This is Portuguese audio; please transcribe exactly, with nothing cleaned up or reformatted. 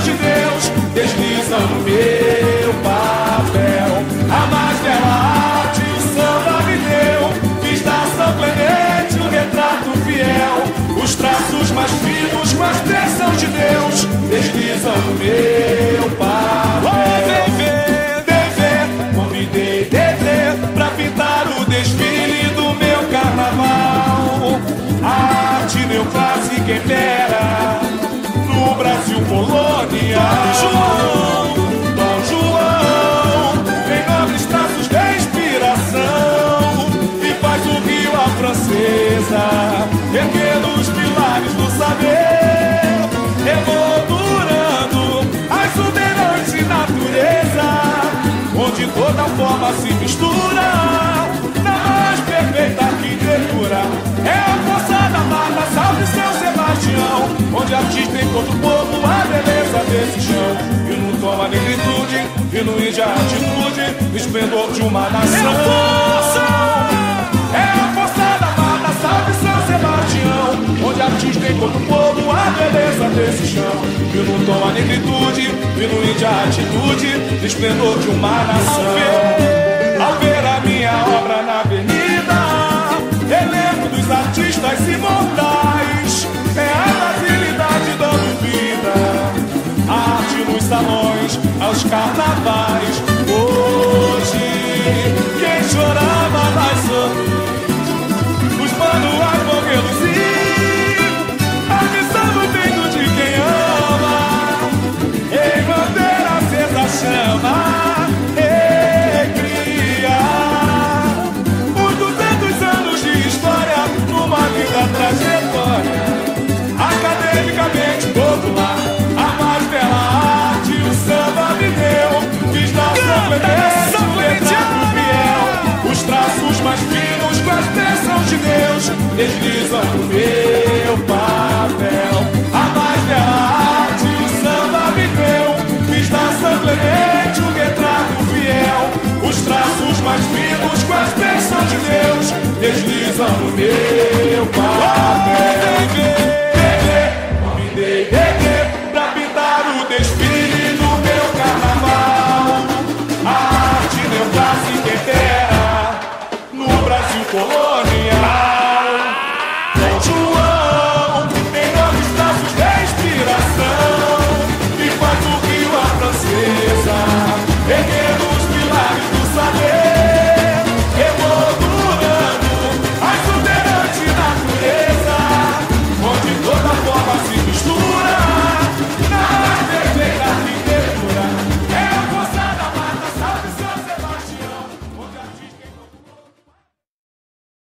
bênçãos de Deus deslizam no meu papel. A mais bela arte o samba me deu, fiz da São Clemente um retrato fiel. Os traços mais finos com as bênçãos de Deus deslizam no meu papel. Vem ver, vem ver, convidei Dedê pra pintar o desfile do meu carnaval. A arte neoclássica impera no Brasil colonial. Dom João, Dom João, tem nobres traços de inspiração e faz o Rio a francesa erguendo os pilares do saber, emoldurando a exuberante natureza, onde toda forma se mistura na mais perfeita arquitetura. É a força da mata, salve São Sebastião, onde artista encontra o povo a beleza desse chão. E no tom a negritude, e no índio a atitude, o esplendor de uma nação. É a força, é a força da mata, salve São Sebastião, onde artista encontra o povo a beleza desse chão. E no tom a negritude, e no índio a atitude, o esplendor de uma nação. Ao ver, ao ver a minha obra na avenida, relembro dos artistas imortais. É a brasilidade dando vida, a arte nos salões, aos carnavais. Hoje, quem chorava nas sorrisos, os manuais vão reluzir, avisando o peito de quem ama, em bandeira acesa a chama. Trajetória, academicamente popular, a mais bela arte o samba me deu, fiz da São Clemente um retrato fiel. Os traços mais finos com as bênçãos de Deus deslizam